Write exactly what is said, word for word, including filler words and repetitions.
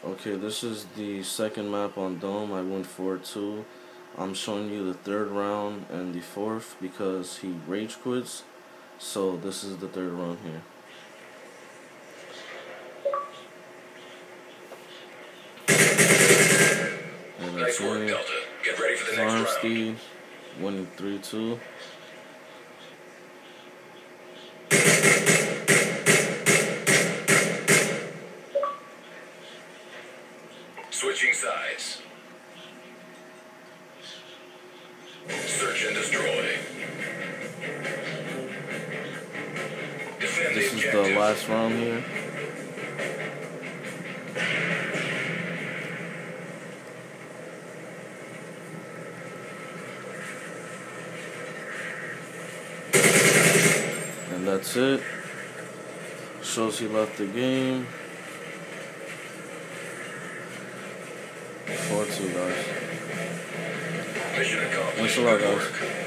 Okay, this is the second map on Dome. I went four two. I'm showing you the third round and the fourth because he rage quits. So this is the third round here. And Nice work, Delta. Get ready for the next round. Steve winning three two. Switching sides. Search and destroy. Defend This the is objective. the last round here. And that's it. Shows he left the game. four two, guys. Mission accomplished. Thanks a lot, Good guys. work.